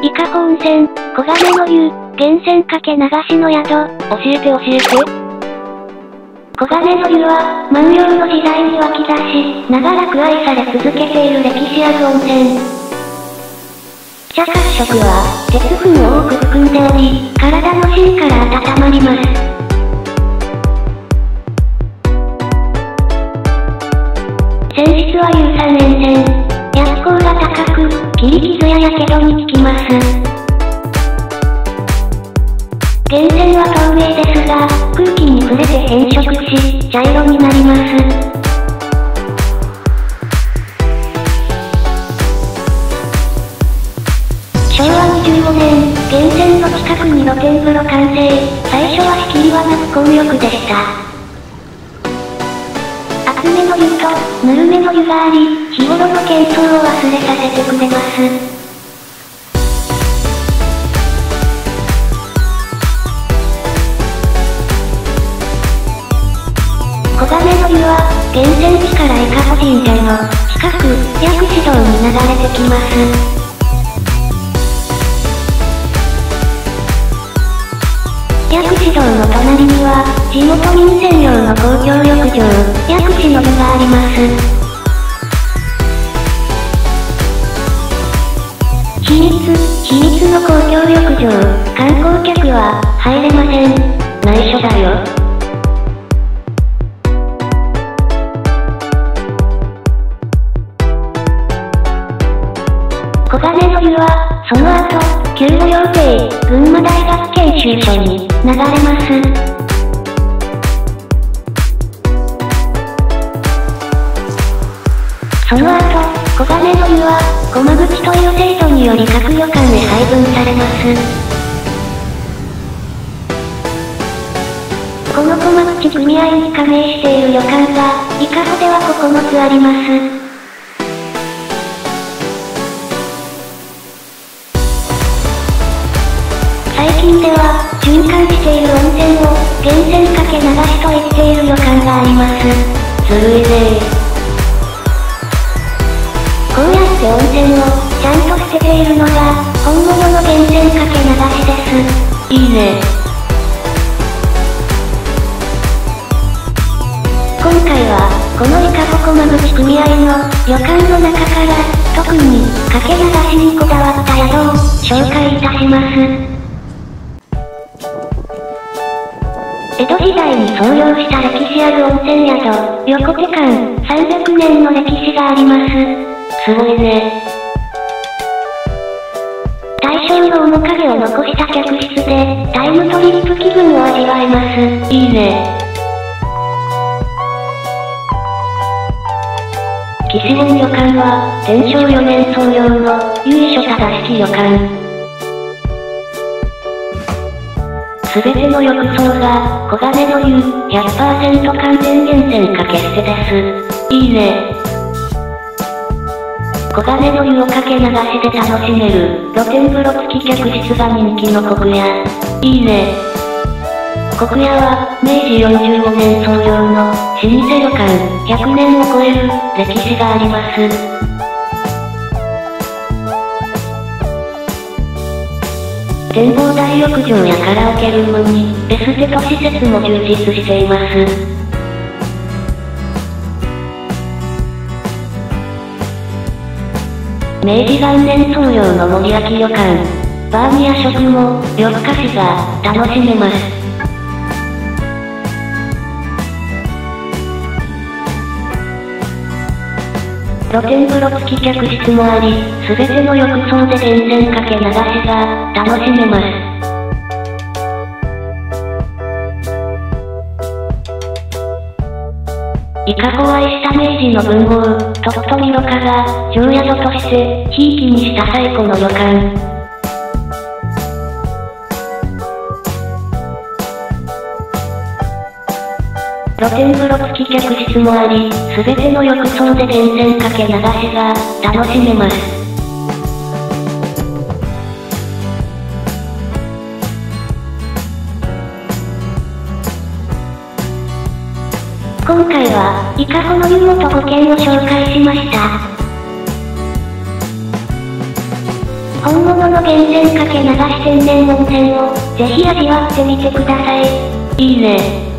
伊香保温泉、黄金の湯、源泉かけ流しの宿。 教えて。 黄金の湯は、万葉の時代に湧き出し、長らく愛され続けている歴史ある温泉。茶褐色は、鉄分を多く含んでおり、体の芯から温まります。泉質は硫酸塩泉。薬効が高く、切り傷ややけどに効きます。源泉は透明ですが、空気に触れて変色し、茶色になります。昭和25年、源泉の近くに露天風呂完成。最初は仕切りはなく混浴でした。熱めの湯と、ぬるめの湯があり、日頃の喧騒を忘れさせてくれます。黄金の湯は、源泉地から伊香保神社の近く、薬師堂に流れてきます。薬師堂の隣には、地元民専用の公共浴場、薬師の湯があります。秘密の公共浴場、観光客は入れません。内緒だよ。黄金の湯は、その後、給与予定、群馬大学研修所に流れます。その後、黄金の湯は、駒口という制度により各旅館へ配分されます。この駒口組合に加盟している旅館が、伊香保では9つあります。最近では、循環している温泉を、源泉かけ流しと言っている旅館があります。 ずるいね。 こうやって温泉を、ちゃんと捨てているのが、本物の源泉かけ流しです。 いいね。 今回は、この伊香保駒口組合の、旅館の中から、特に、かけ流しにこだわった宿を、紹介いたします。江戸時代に創業した歴史ある温泉宿、横手館、300年の歴史があります。 すごいね。 大正の面影を残した客室で、タイムトリップ気分を味わえます。 いいね。岸本旅館は、天正4年創業の、由緒正しき旅館。すべての浴槽が、黄金の湯、100% 完全源泉かけ捨てです。いいね。黄金の湯をかけ流しで楽しめる、露天風呂付き客室が人気の国屋。いいね。国屋は、明治45年創業の、老舗旅館、100年を超える、歴史があります。展望台浴場やカラオケルームに、エステと施設も充実しています。明治元年創業の森脇旅館。バーに夜食も、夜更かしが、楽しめます。露天風呂付き客室もあり、すべての浴槽で源泉かけ流しが、楽しめます。伊香保を愛した明治の文豪、鳥取旅家が、常宿として、ひいきにした最古の旅館。露天風呂付き客室もあり、すべての浴槽で源泉かけ流しが、楽しめます。今回は、伊香保の湯本5軒を紹介しました。本本物の源泉かけ流し天然温泉を、ぜひ味わってみてください。 いいね。